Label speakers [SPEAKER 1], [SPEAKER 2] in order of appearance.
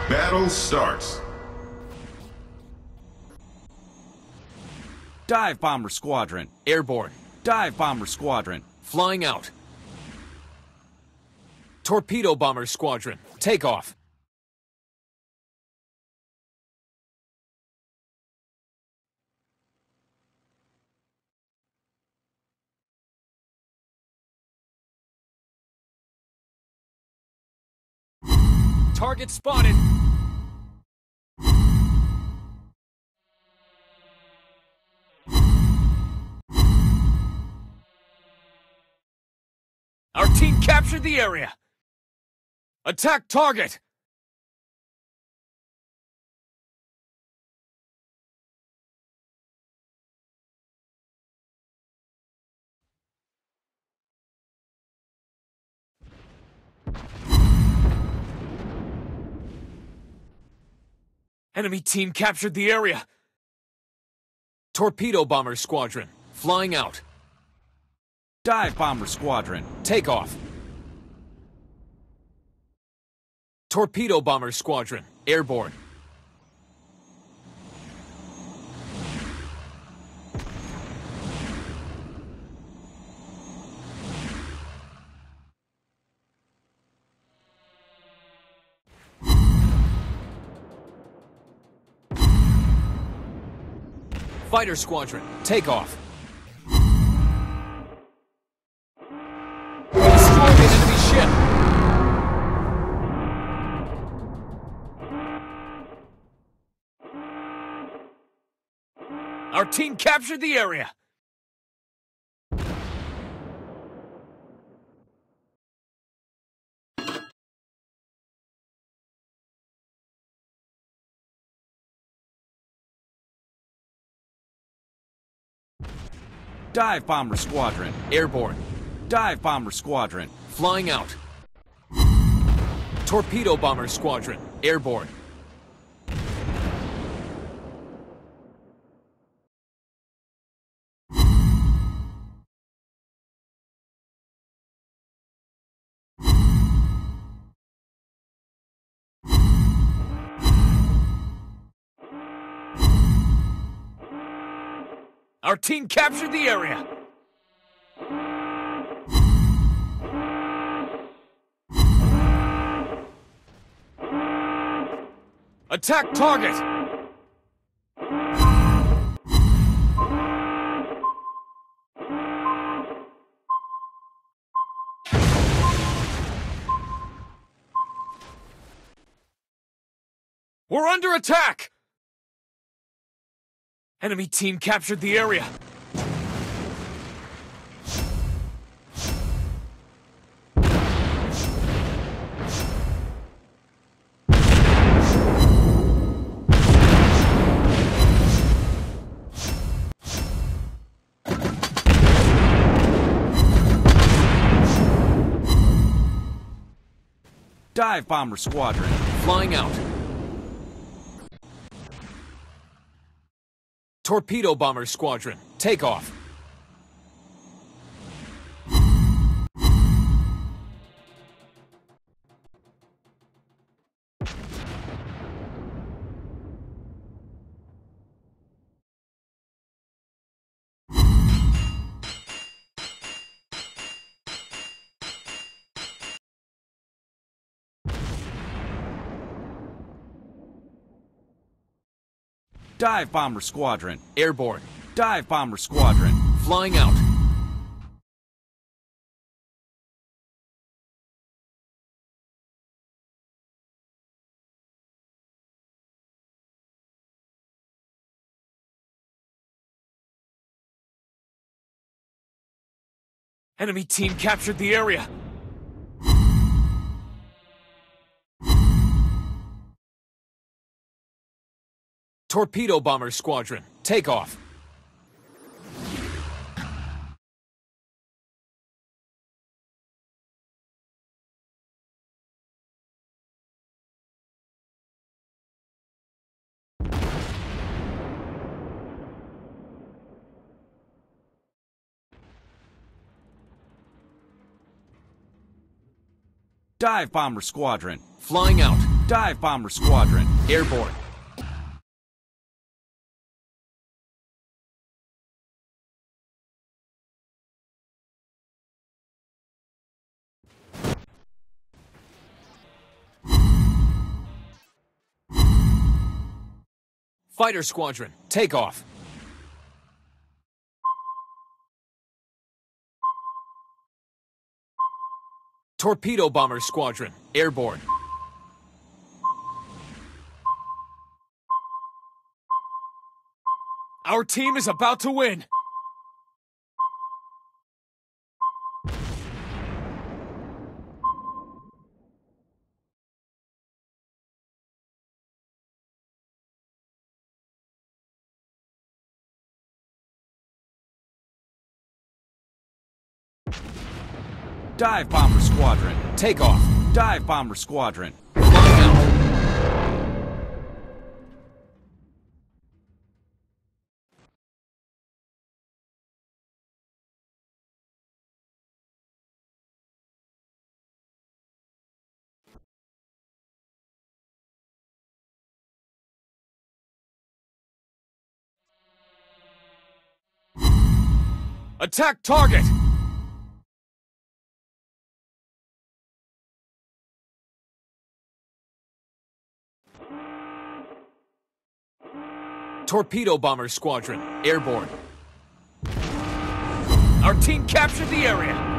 [SPEAKER 1] Battle starts.
[SPEAKER 2] Dive Bomber Squadron.
[SPEAKER 3] Airborne.
[SPEAKER 2] Dive Bomber Squadron.
[SPEAKER 3] Flying out. Torpedo Bomber Squadron. Takeoff. Target spotted. Our team captured the area. Attack target. Enemy team captured the area. Torpedo Bomber Squadron. Flying out.
[SPEAKER 2] Dive Bomber Squadron.
[SPEAKER 3] Takeoff. Torpedo Bomber Squadron. Airborne. Fighter Squadron. Takeoff. Destroy the enemy ship. Our team captured the area.
[SPEAKER 2] Dive Bomber Squadron.
[SPEAKER 3] Airborne.
[SPEAKER 2] Dive Bomber Squadron.
[SPEAKER 3] Flying out. Torpedo Bomber Squadron. Airborne. Our team captured the area. Attack target. We're under attack. Enemy team captured the area.
[SPEAKER 2] Dive Bomber Squadron.
[SPEAKER 3] Flying out. Torpedo Bomber Squadron. Takeoff.
[SPEAKER 2] Dive Bomber Squadron.
[SPEAKER 3] Airborne.
[SPEAKER 2] Dive Bomber Squadron.
[SPEAKER 3] Flying out. Enemy team captured the area. Torpedo Bomber Squadron. Takeoff.
[SPEAKER 2] Dive Bomber Squadron.
[SPEAKER 3] Flying out.
[SPEAKER 2] Dive Bomber Squadron.
[SPEAKER 3] Airborne. Fighter Squadron, take off. Torpedo Bomber Squadron, airborne. Our team is about to win.
[SPEAKER 2] Dive Bomber Squadron.
[SPEAKER 3] Take off.
[SPEAKER 2] Dive Bomber Squadron.
[SPEAKER 3] Flying out. Attack target! Torpedo Bomber Squadron, airborne. Our team captured the area!